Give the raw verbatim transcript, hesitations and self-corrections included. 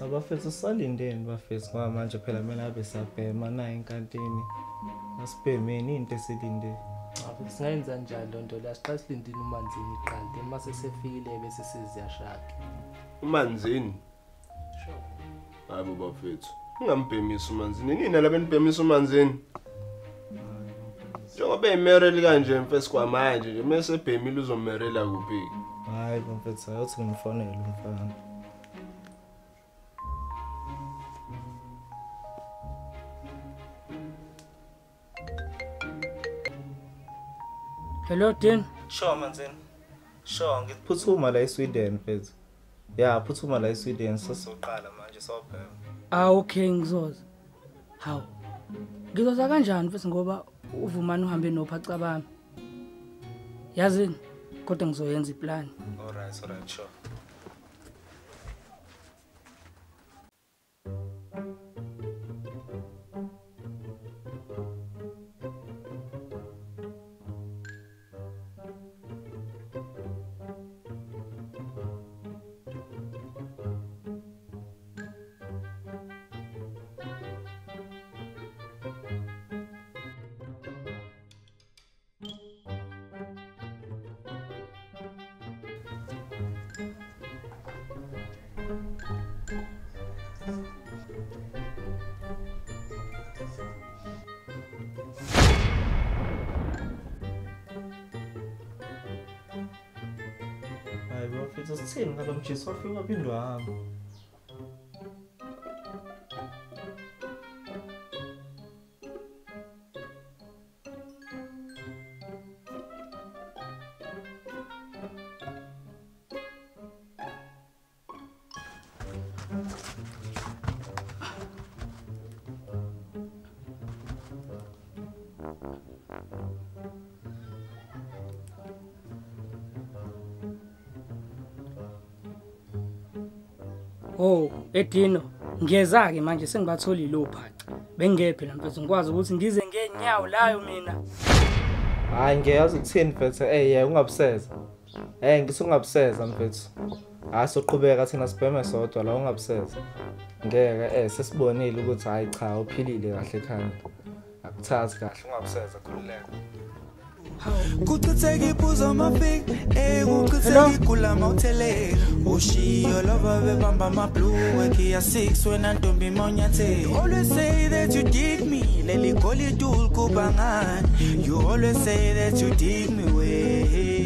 Abafethu salindeni bafethu ngoba manje phela mina abe sabhema nayo enkantini. Asibhemeni into esilinde. Awu singayenza njani lonto la siqala silindini uManzini iqante mase sefikile bese siziyashaka. uManzini sure hayi bafethu ungambhemisa uManzini nina labenibhemisa uManzini njengoba emereli kanje mfethu kwamanje nje mase ebhemile uzomerela kuphi hayi bafethu ayothi ngimfonele umfana. Hello Dean. Sure Manzini. Sure ngiphuthuma la eSweden mfethu. Yeah, phuthuma la eSweden sosoqala manje sobhema. Ah okay ngizoza. Haw. Ngizoza kanjani mfethu ngoba uvumani uhambe nophaca bami. Yazini kodwa ngizoyenza iplan. All right, all right, sure. Hayi bafethu sithini ngalo mjisi wafika phindwa hamba. Oh, Edino, ngiyeza ke manje sengibatholi lo phaca. Bengephi la mfethu ngikwazi ukuthi ngize ngenyawo layo mina. Hayi ngiyazi ukuthini mfethu eh yeah ungabuseza. Eh ngisungabuseza mfethu. Hayi soqhubeka thina sibheme sodwa la ungabuseza. Ngeke eh sesibonile ukuthi hayi cha uphilile kahle ekhanda. Akuthathi kahle ungabuseza khululeka. Kuchitheka iphuzo amafik eh ukuchitheka igula mawuthelela ushiyo lova bebamba amabhlue ekiya six wena ntombi mawunyathe. You always say that you dig me leli goli dul kubangani. You always say that you dig me way